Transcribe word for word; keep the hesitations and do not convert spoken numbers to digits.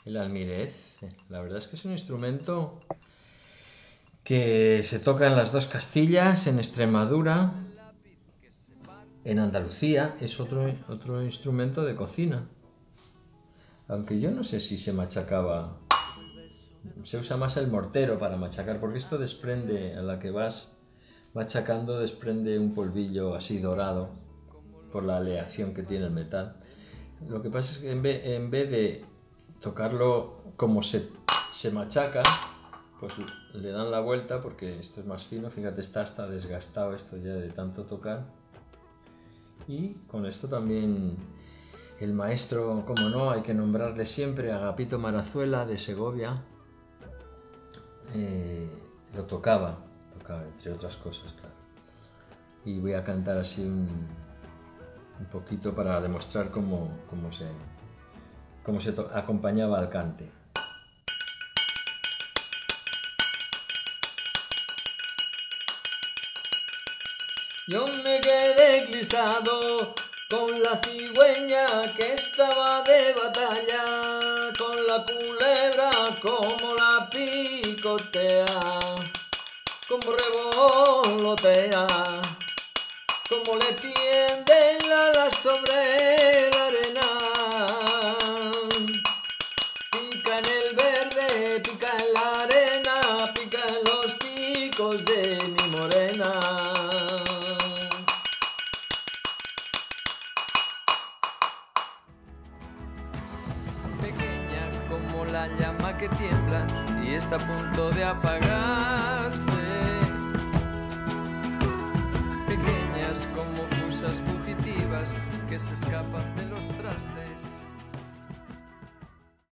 el almirez. La verdad es que es un instrumento que se toca en las dos Castillas, en Extremadura, en Andalucía. Es otro, otro instrumento de cocina. Aunque yo no sé si se machacaba. Se usa más el mortero para machacar, porque esto desprende, a la que vas machacando, desprende un polvillo así dorado por la aleación que tiene el metal. Lo que pasa es que en vez, en vez de tocarlo como se, se machaca, pues le dan la vuelta, porque esto es más fino. Fíjate, está hasta desgastado esto ya de tanto tocar. Y con esto también el maestro, como no, hay que nombrarle siempre, Agapito Marazuela de Segovia, eh, lo tocaba, tocaba entre otras cosas, claro. Y voy a cantar así un, un poquito para demostrar cómo, cómo se, cómo se acompañaba al cante. Yo me quedé eclipsado con la cigüeña que estaba de batalla, con la culebra como la picotea, como revolotea, como le tienden alas sobre la arena. Pica en el verde, pica en la arena, pica en los picos de mi morena. Pequeña como la llama que tiembla y está a punto de apagarse. Pequeñas como fusas fugitivas que se escapan de los trastes.